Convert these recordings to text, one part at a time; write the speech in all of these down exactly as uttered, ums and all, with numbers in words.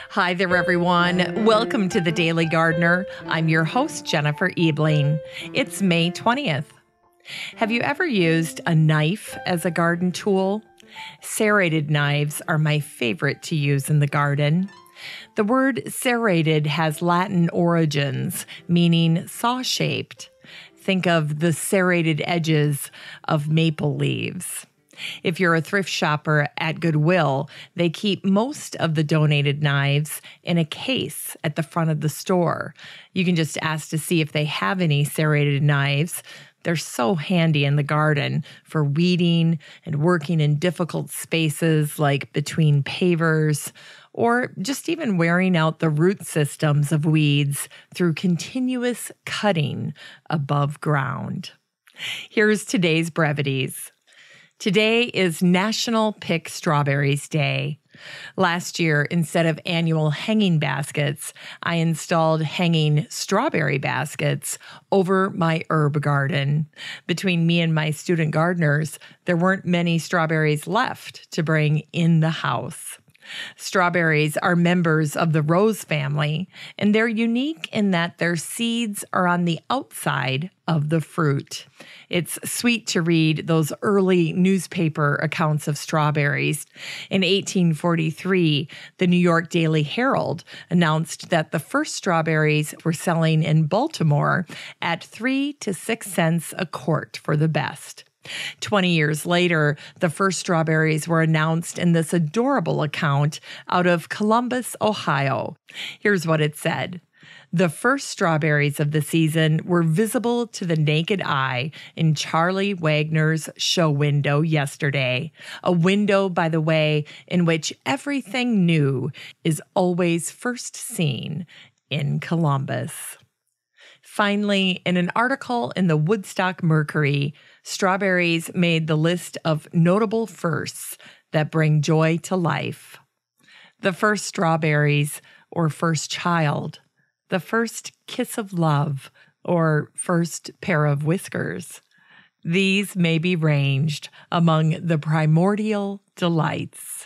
Hi there, everyone. Welcome to The Daily Gardener. I'm your host, Jennifer Ebling. It's May twentieth. Have you ever used a knife as a garden tool? Serrated knives are my favorite to use in the garden. The word serrated has Latin origins, meaning saw-shaped. Think of the serrated edges of maple leaves. If you're a thrift shopper at Goodwill, they keep most of the donated knives in a case at the front of the store. You can just ask to see if they have any serrated knives. They're so handy in the garden for weeding and working in difficult spaces like between pavers, or just even wearing out the root systems of weeds through continuous cutting above ground. Here's today's brevities. Today is National Pick Strawberries Day. Last year, instead of annual hanging baskets, I installed hanging strawberry baskets over my herb garden. Between me and my student gardeners, there weren't many strawberries left to bring in the house. Strawberries are members of the rose family, and they're unique in that their seeds are on the outside of the fruit. It's sweet to read those early newspaper accounts of strawberries. In eighteen forty-three, the New York Daily Herald announced that the first strawberries were selling in Baltimore at three to six cents a quart for the best. Twenty years later, the first strawberries were announced in this adorable account out of Columbus, Ohio. Here's what it said. The first strawberries of the season were visible to the naked eye in Charlie Wagner's show window yesterday, a window, by the way, in which everything new is always first seen in Columbus. Finally, in an article in the Woodstock Mercury, strawberries made the list of notable firsts that bring joy to life. The first strawberries, or first child. The first kiss of love, or first pair of whiskers. These may be ranged among the primordial delights.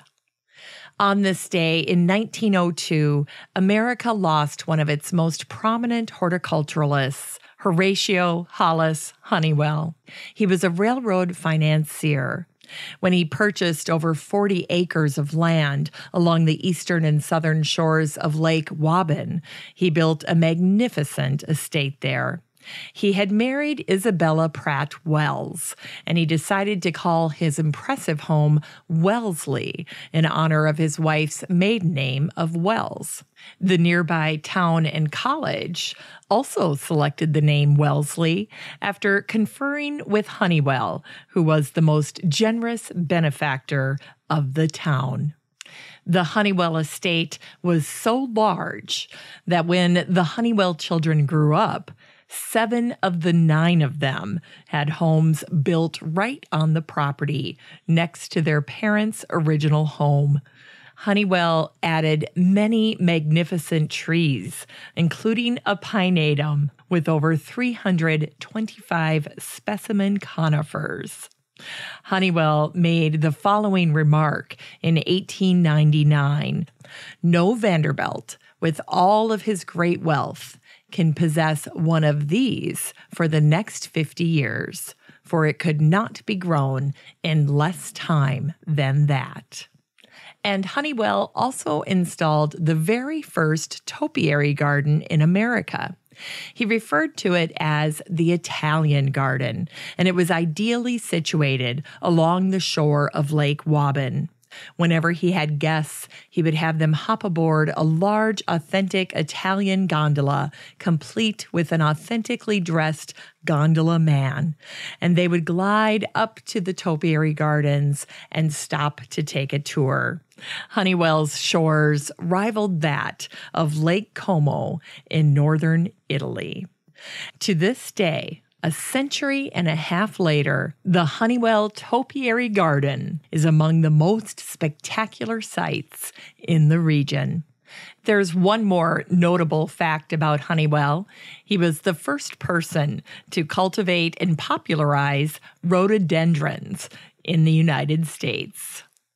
On this day in nineteen oh two, America lost one of its most prominent horticulturalists, Horatio Hollis Hunnewell. He was a railroad financier. When he purchased over forty acres of land along the eastern and southern shores of Lake Waban, he built a magnificent estate there. He had married Isabella Pratt Wells, and he decided to call his impressive home Wellesley in honor of his wife's maiden name of Wells. The nearby town and college also selected the name Wellesley after conferring with Hunnewell, who was the most generous benefactor of the town. The Hunnewell estate was so large that when the Hunnewell children grew up, seven of the nine of them had homes built right on the property next to their parents' original home. Hunnewell added many magnificent trees, including a pineatum with over three hundred twenty-five specimen conifers. Hunnewell made the following remark in eighteen ninety-nine. No Vanderbilt, with all of his great wealth, can possess one of these for the next fifty years, for it could not be grown in less time than that. And Hunnewell also installed the very first topiary garden in America. He referred to it as the Italian garden, and it was ideally situated along the shore of Lake Waban. Whenever he had guests, he would have them hop aboard a large, authentic Italian gondola, complete with an authentically dressed gondola man. And they would glide up to the topiary gardens and stop to take a tour. Hunnewell's shores rivaled that of Lake Como in northern Italy. To this day, a century and a half later, the Hunnewell Topiary Garden is among the most spectacular sights in the region. There's one more notable fact about Hunnewell. He was the first person to cultivate and popularize rhododendrons in the United States.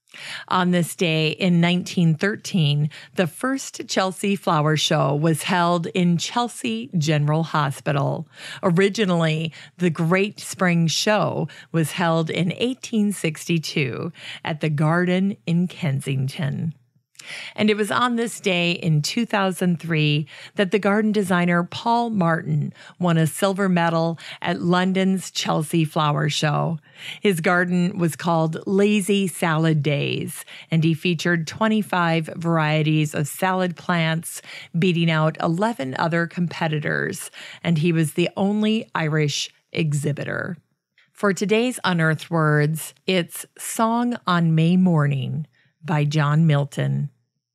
On this day in nineteen thirteen, the first Chelsea Flower Show was held in Chelsea General Hospital. Originally, the Great Spring Show was held in eighteen sixty-two at the Garden in Kensington. And it was on this day in two thousand three that the garden designer Paul Martin won a silver medal at London's Chelsea Flower Show. His garden was called Lazy Salad Days, and he featured twenty-five varieties of salad plants, beating out eleven other competitors, and he was the only Irish exhibitor. For today's Unearthed Words, it's Song on May Morning by John Milton.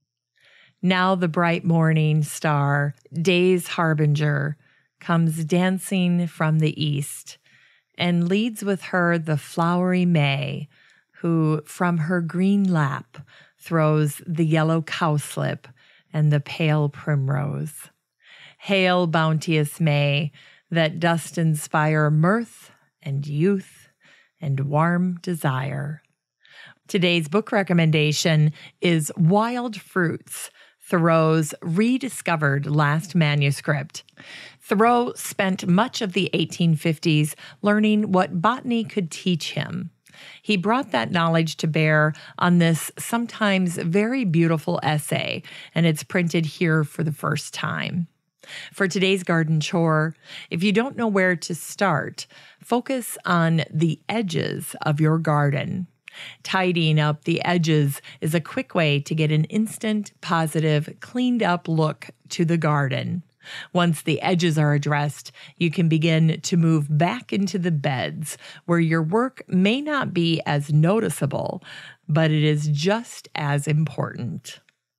Now the bright morning star, day's harbinger, comes dancing from the east, and leads with her the flowery May, who from her green lap throws the yellow cowslip and the pale primrose. Hail, bounteous May, that dost inspire mirth and youth and warm desire. Today's book recommendation is Wild Fruits, Thoreau's rediscovered last manuscript. Thoreau spent much of the eighteen fifties learning what botany could teach him. He brought that knowledge to bear on this sometimes very beautiful essay, and it's printed here for the first time. For today's garden chore, if you don't know where to start, focus on the edges of your garden. Tidying up the edges is a quick way to get an instant, positive, cleaned-up look to the garden. Once the edges are addressed, you can begin to move back into the beds, where your work may not be as noticeable, but it is just as important.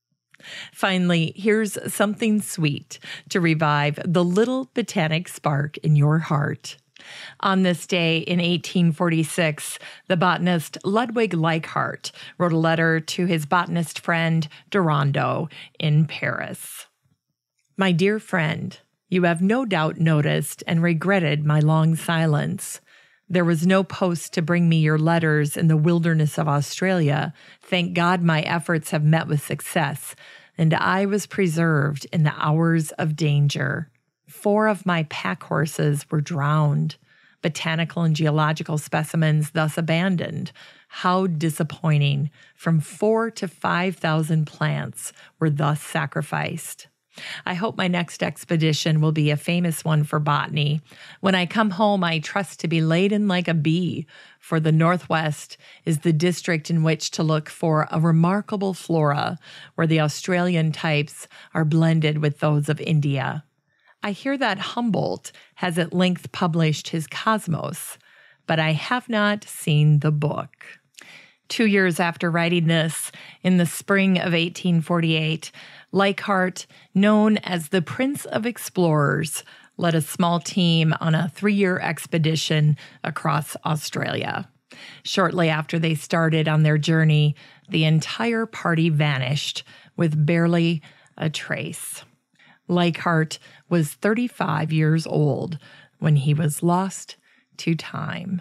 Finally, here's something sweet to revive the little botanic spark in your heart. On this day in eighteen forty-six, the botanist Ludwig Leichhardt wrote a letter to his botanist friend Durando in Paris. My dear friend, you have no doubt noticed and regretted my long silence. There was no post to bring me your letters in the wilderness of Australia. Thank God my efforts have met with success, and I was preserved in the hours of danger. Four of my pack horses were drowned, botanical and geological specimens thus abandoned. How disappointing. From four to five thousand plants were thus sacrificed. I hope my next expedition will be a famous one for botany. When I come home, I trust to be laden like a bee, for the Northwest is the district in which to look for a remarkable flora, where the Australian types are blended with those of India. I hear that Humboldt has at length published his Cosmos, but I have not seen the book. Two years after writing this, in the spring of eighteen forty-eight, Leichhardt, known as the Prince of Explorers, led a small team on a three-year expedition across Australia. Shortly after they started on their journey, the entire party vanished with barely a trace. Leichhardt was thirty-five years old when he was lost to time.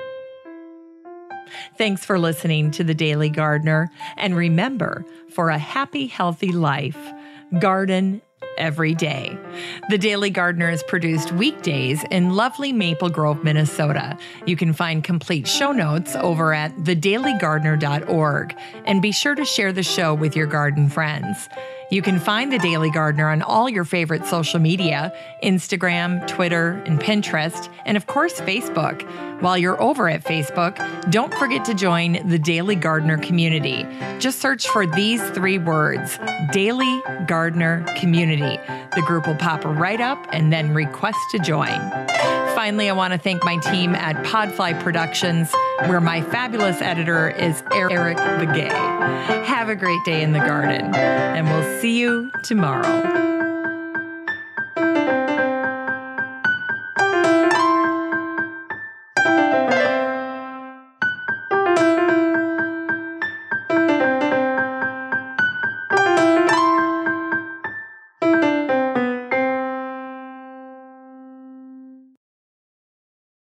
Thanks for listening to The Daily Gardener, and remember, for a happy, healthy life, garden every day. The Daily Gardener is produced weekdays in lovely Maple Grove, Minnesota. You can find complete show notes over at the daily gardener dot org, and be sure to share the show with your garden friends. You can find The Daily Gardener on all your favorite social media, Instagram, Twitter, and Pinterest, and of course, Facebook. While you're over at Facebook, don't forget to join the Daily Gardener community. Just search for these three words, Daily Gardener Community. The group will pop right up, and then request to join. Finally, I want to thank my team at Podfly Productions, where my fabulous editor is Eric Begay. Have a great day in the garden, and we'll see you tomorrow.